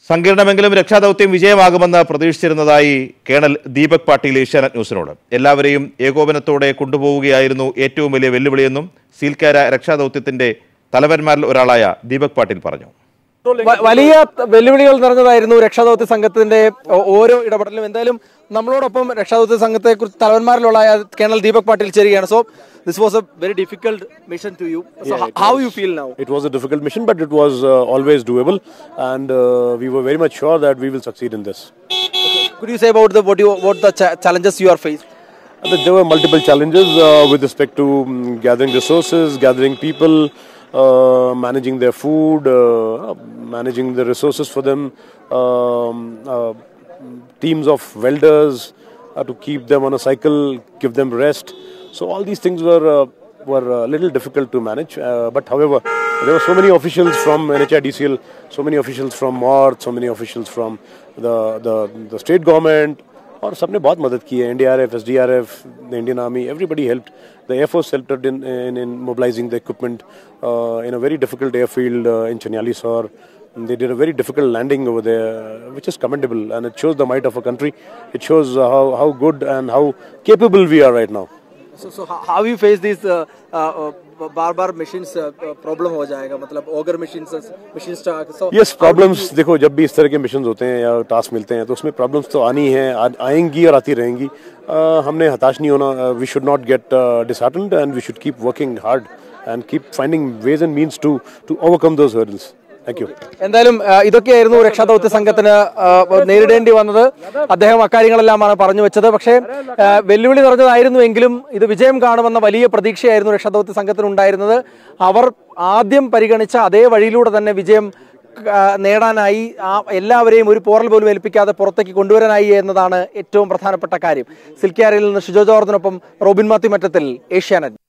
സങ്കീർണമെങ്കിലും രക്ഷാദൗത്യം വിജയമാകുമെന്ന് പ്രതീക്ഷിച്ചിരുന്നതായി കേണൽ ദീപക് പാട്ടീൽ ഏഷ്യാനെറ്റ് ന്യൂസിനോട്. എല്ലാവരെയും ഏകോപനത്തോടെ കൊണ്ടുപോവുകയായിരുന്നു ഏറ്റവും വലിയ വെല്ലുവിളിയെന്നും സീൽക്കാര രക്ഷാദൗത്യത്തിന്റെ തലവന്മാരിൽ ഒരാളായ ദീപക് പാട്ടീൽ പറഞ്ഞു. വലിയ വെല്ലുവിളികൾ നിറഞ്ഞതായിരുന്നു രക്ഷാദൗത്യ സംഘത്തിന്റെ ഓരോ ഇടപെടലും. എന്തായാലും നമ്മളോടൊപ്പം രക്ഷാദൗത്യ സംഘത്തെ കുറിച്ച് തലവന്മാരിലുള്ള കേണൽ ദീപക് പാട്ടീൽ ചേരുകയാണ്. So this was a very difficult mission to you. So how you feel now? It was a difficult mission, but it was always doable, and we were very much sure that we will succeed in this. Okay. Could you say about what the challenges you are faced? There were multiple challenges with respect to gathering resources, gathering people, managing their food, managing the resources for them, teams of welders to keep them on a cycle, give them rest. So all these things were a little difficult to manage. But however, there were so many officials from NHIDCL, so many officials from MORTH, so many officials from the state government. और सबने बहुत मदद की है. NDRF, SDRF, the Indian Army, everybody helped. The Air Force helped in mobilizing the equipment in a very difficult airfield in Chanyalisar. They did a very difficult landing over there, which is commendable, and it shows the might of a country. It shows how good and how capable we are right now. So how you face these बार-बार machines problem हो जाएगा, मतलब auger machines so yes, problems देखो जब भी इस तरह के missions होते हैं या टास्क मिलते हैं तो उसमें problems तो आनी है, आएंगी और आती रहेंगी. हमने हताश नहीं होना. We should not get disheartened, and we should keep working hard and keep finding ways and means to overcome those hurdles. Thank you. എന്തായാലും ഇതൊക്കെയായിരുന്നു രക്ഷാദൗത്യ സംഘത്തിന് നേരിടേണ്ടി വന്നത്. അദ്ദേഹം അക്കാര്യങ്ങളെല്ലാമാണ് പറഞ്ഞു വെച്ചത്. പക്ഷേ വെല്ലുവിളി നിറഞ്ഞതായിരുന്നു എങ്കിലും ഇത് വിജയം കാണുമെന്ന വലിയ പ്രതീക്ഷയായിരുന്നു രക്ഷാദൗത്യ സംഘത്തിന് ഉണ്ടായിരുന്നത്. അവർ ആദ്യം പരിഗണിച്ച അതേ വഴിയിലൂടെ തന്നെ വിജയം നേടാനായി, എല്ലാവരെയും ഒരു പോറൽ പോലും ഏൽപ്പിക്കാതെ പുറത്തേക്ക് കൊണ്ടുവരാനായി എന്നതാണ് ഏറ്റവും പ്രധാനപ്പെട്ട കാര്യം. സിൽക്യാരയിൽ നിന്ന് ഷിജോ ജോർജിനൊപ്പം റോബിൻ മാത്യു മറ്റത്തിൽ, ഏഷ്യാനെറ്റ്.